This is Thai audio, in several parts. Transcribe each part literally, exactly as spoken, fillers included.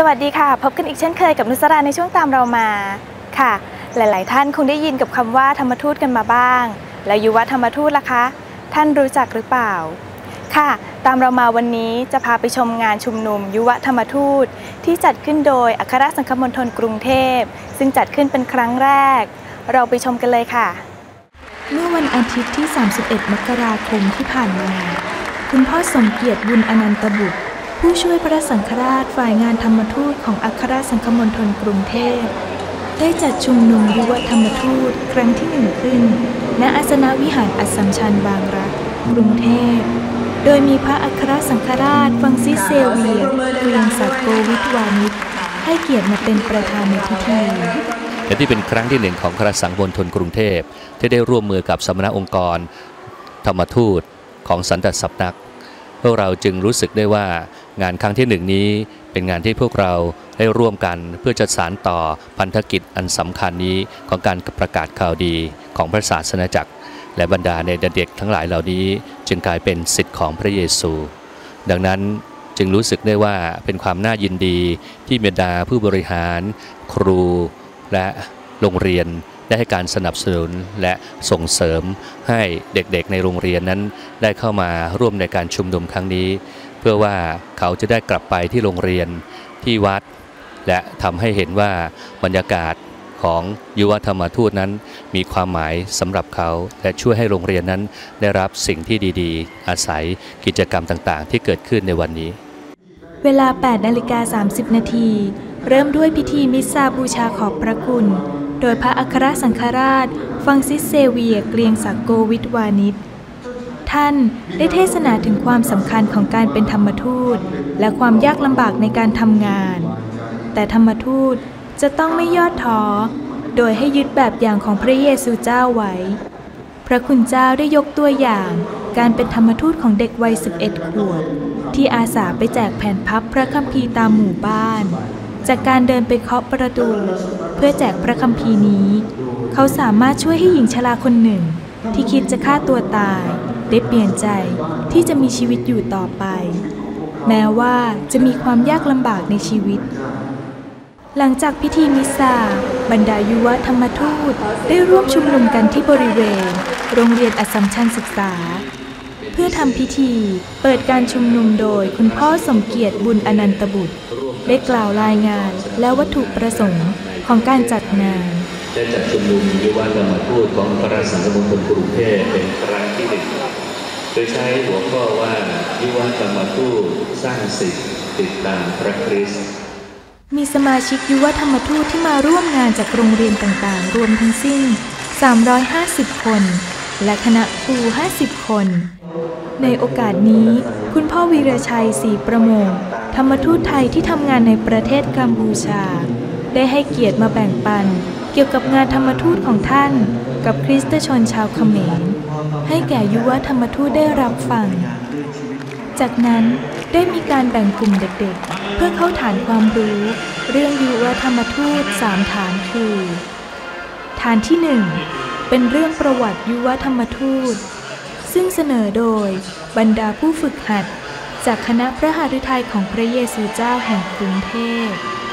วัสดีค่ะพบกันอีกเช่นเคยกับนุสราในช่วงตามเรามาค่ะหลายๆท่านคงได้ยินกับคำว่าธรรมทูตกันมาบ้างแล้วยุวธรรมทูตล่ะคะท่านรู้จักหรือเปล่าค่ะตามเรามาวันนี้จะพาไปชมงานชุมนุมยุวธรรมทูตที่จัดขึ้นโดยอัครสังคมณฑลกรุงเทพซึ่งจัดขึ้นเป็นครั้งแรกเราไปชมกันเลยค่ะเมื่อวันอาทิตย์ที่สามสิบเอ็ดมกราคมที่ผ่านมาคุณพ่อสมเกียรติบุญอนันตบุตรผู้ช่วยพระสังฆราชฝ่ายงานธรรมทูตของอัครสังคมณฑลกรุงเทพได้จัดชุมนุมยุวธรรมทูตครั้งที่หนึ่งขึ้นณอาสนวิหารอัสสัมชัญบางรักกรุงเทพโดยมีพระอัครสังฆราชฟรังซิสเซเวียร์เกรียงศักดิ์โกวิทวานิชให้เกียรติมาเป็นประธานในพิธีและที่เป็นครั้งที่หนึ่งของอัครสังคมณฑลกรุงเทพที่ได้ร่วมมือกับสมณองค์กรธรรมทูตของสันตสำนักพวกเราจึงรู้สึกได้ว่างานครั้งที่หนึ่งนี้เป็นงานที่พวกเราได้ร่วมกันเพื่อจะสานต่อพันธกิจอันสำคัญนี้ของการประกาศข่าวดีของพระศาสนาจักรและบรรดาในเด็กทั้งหลายเหล่านี้จึงกลายเป็นศิษย์ของพระเยซูดังนั้นจึงรู้สึกได้ว่าเป็นความน่ายินดีที่บรรดาผู้บริหารครูและโรงเรียนได้ให้การสนับสนุนและส่งเสริมให้เด็กๆในโรงเรียนนั้นได้เข้ามาร่วมในการชุมนุมครั้งนี้เพื่อว่าเขาจะได้กลับไปที่โรงเรียนที่วัดและทำให้เห็นว่าบรรยากาศของยุวธรรมทูตนั้นมีความหมายสำหรับเขาและช่วยให้โรงเรียนนั้นได้รับสิ่งที่ดีๆอาศัยกิจกรรมต่างๆที่เกิดขึ้นในวันนี้เวลา แปดนาฬิกาสามสิบนาทีเริ่มด้วยพิธีมิสซาบูชาขอบพระคุณโดยพระอัครสังฆราชฟรังซิสเซเวียร์เกรียงศักดิ์โกวิทวานิชท่านได้เทศนาถึงความสำคัญของการเป็นธรรมทูตและความยากลำบากในการทำงานแต่ธรรมทูตจะต้องไม่ย่อท้อโดยให้ยึดแบบอย่างของพระเยซูเจ้าไว้พระคุณเจ้าได้ยกตัวอย่างการเป็นธรรมทูตของเด็กวัยสิบเอ็ดขวบที่อาสาไปแจกแผ่นพับพระคัมภีร์ตามหมู่บ้านจากการเดินไปเคาะประตูเพื่อแจกพระคัมภีร์นี้เขาสามารถช่วยให้หญิงชราคนหนึ่งที่คิดจะฆ่าตัวตายได้เปลี่ยนใจที่จะมีชีวิตอยู่ต่อไปแม้ว่าจะมีความยากลำบากในชีวิตหลังจากพิธีมิสซาบรรดายุวธรรมทูตได้ร่วมชุมนุมกันที่บริเวณโรงเรียนอัสสัมชัญศึกษาเพื่อทำพิธีเปิดการชุมนุมโดยคุณพ่อสมเกียรติบุญอนันตบุตรได้กล่าวรายงานและวัตถุประสงค์ของการจัดงานได้จัดชุมนุมยุวธรรมทูตของอัครสังคมณฑลกรุงเทพเป็นครั้งที่หนึ่งโดยใช้หัวข้อว่ายุวธรรมทูตสร้างศิษย์ติดตามพระคริสต์มีสมาชิกยุวธรรมทูตที่มาร่วมงานจากโรงเรียนต่างๆรวมทั้งสิ้นสามร้อยห้าสิบคนและคณะครูห้าสิบคนในโอกาสนี้คุณพ่อวีรชัยศรีประโมงธรรมทูตไทยที่ทำงานในประเทศกัมพูชาได้ให้เกียรติมาแบ่งปันเกี่ยวกับงานธรรมทูตของท่านกับคริสตชนชาวเขมรให้แก่ยุวธรรมทูตได้รับฟังจากนั้นได้มีการแบ่งกลุ่มเด็กๆเพื่อเข้าฐานความรู้เรื่องยุวธรรมทูตสามฐานคือฐานที่หนึ่งเป็นเรื่องประวัติยุวธรรมทูตซึ่งเสนอโดยบรรดาผู้ฝึกหัดจากคณะพระหฤทัยของพระเยซูเจ้าแห่งกรุงเทพ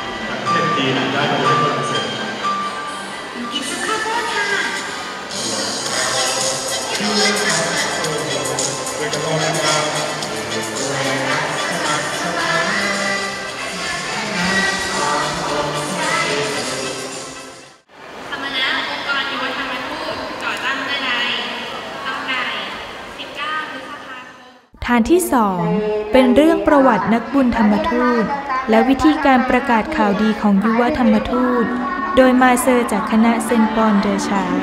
ฐานที่สองเป็นเรื่องประวัตินักบุญธรรมทูตและวิธีการประกาศข่าวดีของยุวธรรมทูตโดยมาเซอร์จากคณะเซนต์ปอลเดอชาร์ด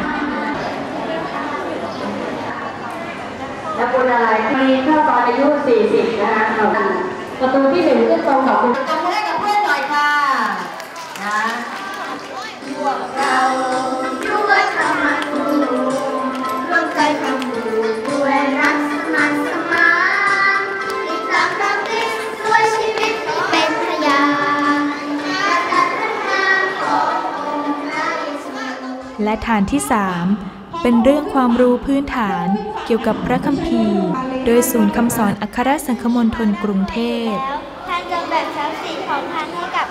นักบุญอะไรมีเมื่อตอนอายุสี่สิบนะคะประตูที่หนึ่งขึ้นตรงกับคุณทำให้กับเพื่อนหน่อยค่ะนะพวกเรายุวธรรมทูตร่วมใจทำบุญด้วยรักสมันสมานติดตามพระคริสต์ด้วยชีวิตที่เป็นพยานและการพัฒนาขององค์พระเยซูและฐานที่สามเป็นเรื่องความรู้พื้นฐานเกี่ยวกับพระคัมภีร์โดยศูนย์คำสอนอัครสังคมณฑลกรุงเทพท่านจะแบ่งทรัพย์สินของท่านให้กับคน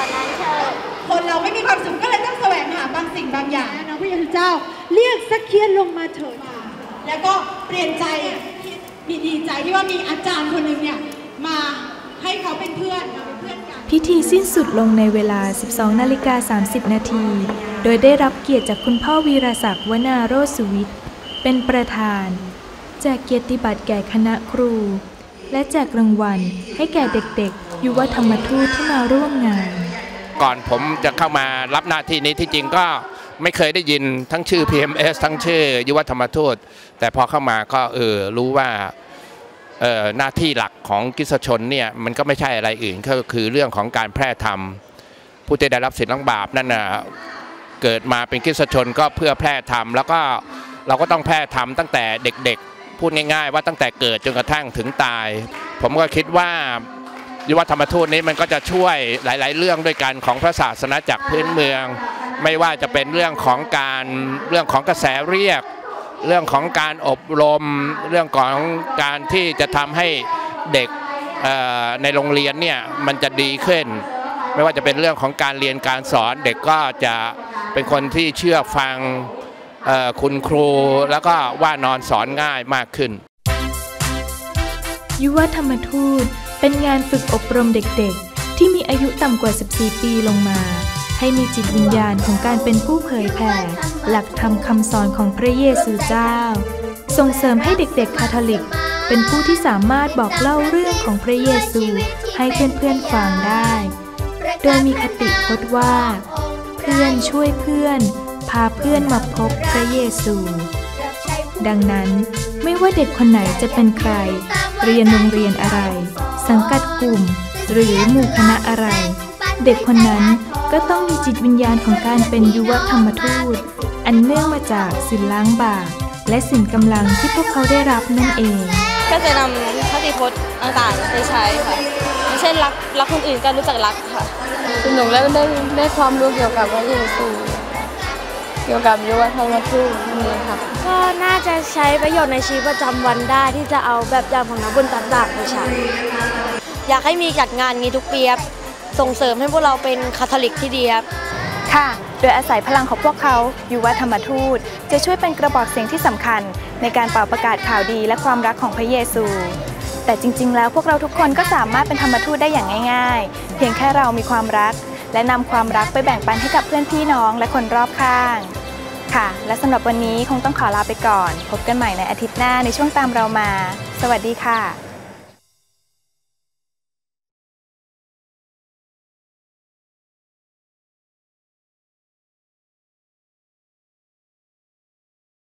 นั้นเถิดคนเราไม่มีความสุขก็เลยต้องแสวงหาบางสิ่งบางอย่างนะพระเยซูเจ้าเรียกซักเคียนลงมาเถิดแล้วก็เปลี่ยนใจมีดีใจที่ว่ามีอาจารย์คนหนึ่งเนี่ยมาให้เขาเป็นเพื่อนมาเป็นเพื่อนกันพิธีสิ้นสุดลงในเวลา สิบสองนาฬิกาสามสิบนาที โดยได้รับเกียรติจากคุณพ่อวีรศักดิ์วนาโรจน์สุวิทย์เป็นประธานแจกเกียรติบัตรแก่คณะครู และแจกรางวัลให้แก่เด็กๆยุวธรรมทูตที่มาร่วมงานก่อนผมจะเข้ามารับหน้าที่นี้ที่จริงก็ไม่เคยได้ยินทั้งชื่อ พี เอ็ม เอส ทั้งชื่อยุวธรรมทูตแต่พอเข้ามาก็เออรู้ว่าเออหน้าที่หลักของคริสตชนเนี่ยมันก็ไม่ใช่อะไรอื่นก็คือเรื่องของการแพร่ธรรมผู้ที่ได้รับสิทธิ์ล้างบาปนั่นน่ะเกิดมาเป็นคริสตชนก็เพื่อแพร่ธรรมแล้วก็เราก็ต้องแพร่ธรรมตั้งแต่เด็กๆพูดง่ายๆว่าตั้งแต่เกิดจนกระทั่งถึงตายผมก็คิดว่ายุวธรรมทูตนี้มันก็จะช่วยหลายๆเรื่องด้วยกันของพระศาสนาจักรพื้นเมืองไม่ว่าจะเป็นเรื่องของการเรื่องของกระแสเรียกเรื่องของการอบรมเรื่องของการที่จะทำให้เด็กในโรงเรียนเนี่ยมันจะดีขึ้นไม่ว่าจะเป็นเรื่องของการเรียนการสอนเด็กก็จะเป็นคนที่เชื่อฟังคุณครูแล้วก็ว่านอนสอนง่ายมากขึ้นยุวธรรมทูตเป็นงานฝึกอบรมเด็กๆที่มีอายุต่ำกว่าสิบสี่ปีลงมาให้มีจิตวิญญาณของการเป็นผู้เผยแผ่หลักธรรมคำสอนของพระเยซูเจ้าส่งเสริมให้เด็กๆคาทอลิกเป็นผู้ที่สามารถบอกเล่าเรื่องของพระเยซูให้เพื่อนๆฟังได้โดยมีคติพจน์ว่าเพื่อนช่วยเพื่อนพาเพื่อนมาพบพระเยซูดังนั้นไม่ว่าเด็กคนไหนจะเป็นใครเรียนโรงเรียนอะไรสังกัดกลุ่มหรือหมู่คณะอะไรเด็กคนนั้นก็ต้องมีจิตวิญญาณของการเป็นยุวธรรมทูตอันเนื่องมาจากศีลล้างบาปและศีลกำลังที่พวกเขาได้รับนั่นเองก็จะนำคติพจน์ต่างๆไปใช้ค่ะเช่นรักรักคนอื่นก็รู้จักรักค่ะสนุกและได้ได้ความรู้เกี่ยวกับพระเยซูเกี่ยวกับยุวธรรมทูตนี่ครับก็น่าจะใช้ประโยชน์ในชีวิตประจำวันได้ที่จะเอาแบบอย่างของนักบุญต่างๆมาใช้อยากให้มีจัดงานนี้ทุกปีส่งเสริมให้พวกเราเป็นคาทอลิกที่ดีครับค่ะโดยอาศัยพลังของพวกเขายุวธรรมทูตจะช่วยเป็นกระบอกเสียงที่สำคัญในการเป่าประกาศข่าวดีและความรักของพระเยซูแต่จริงๆแล้วพวกเราทุกคนก็สามารถเป็นธรรมทูตได้อย่างง่ายๆเพียงแค่เรามีความรักและนำความรักไปแบ่งปันให้กับเพื่อนพี่น้องและคนรอบข้างค่ะและสำหรับวันนี้คงต้องขอลาไปก่อนพบกันใหม่ในอาทิตย์หน้าในช่วงตามเรามาสวัสดีค่ะ